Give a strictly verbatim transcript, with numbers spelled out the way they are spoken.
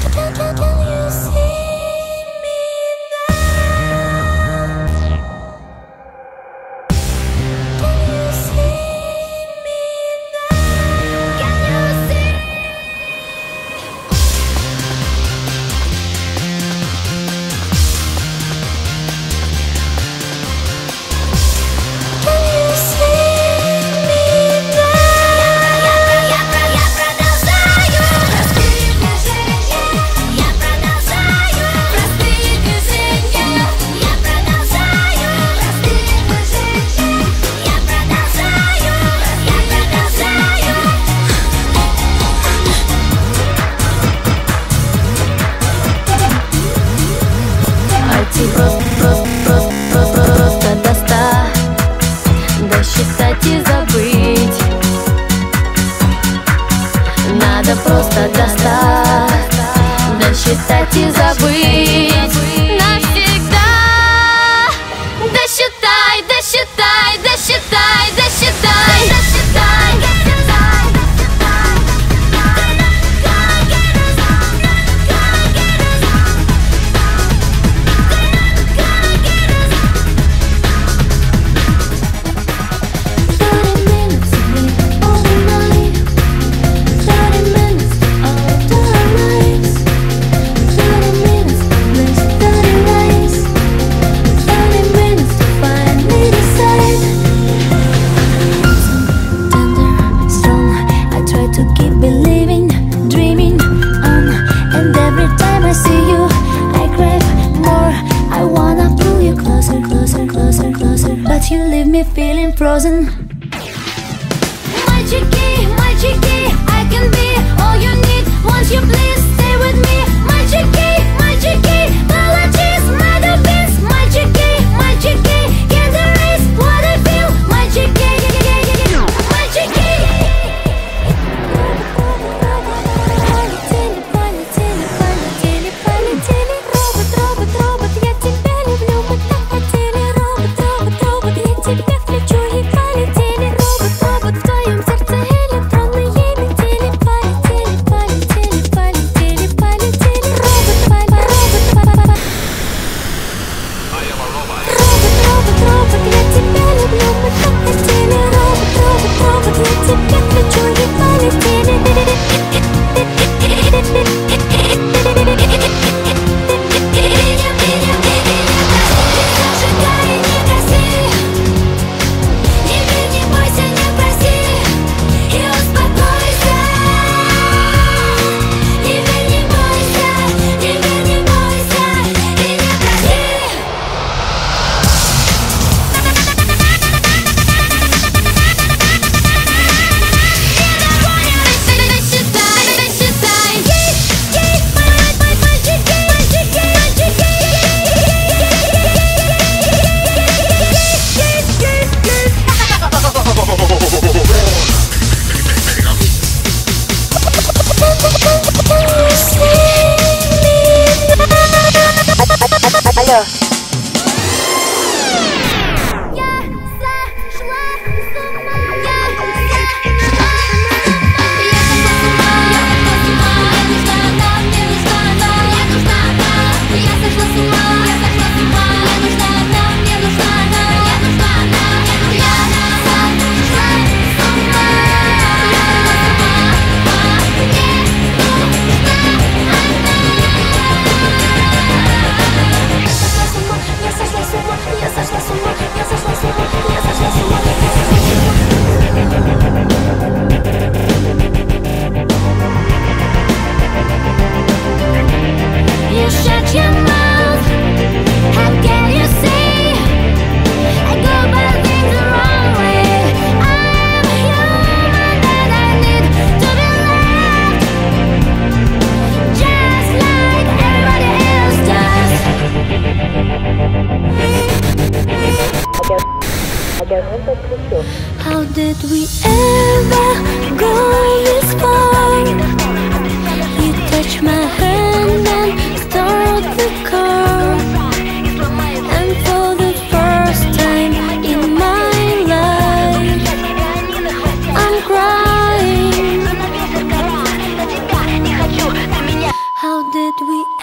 досчитать и забыть навсегда. Досчитай, досчитай, досчитай, досчитай, досчитай. You leave me feeling frozen. Мальчики, мальчики, I can be all you need. Won't you please stay with me? Мальчики, мальчики, apologies, mother beans. Мальчики, мальчики, can't erase what I feel. Мальчики, мальчики. Полетели, полетели, полетели, полетели. Робот, робот, робот, я тебя люблю, мы так хотели. Робот, робот, робот, я тебя включу и полетели. Робот, робот, в твоем сердце электронные метели. Полетели, полетели, полетели, полетели. Робот, робот, робот, робот, робот, я тебя люблю, мы так хотели. Робот, робот, робот, я тебя включу и полетели. Алло. How did we ever go this far? You touch my hand and start the car. And for the first time in my life, I'm crying. How did did we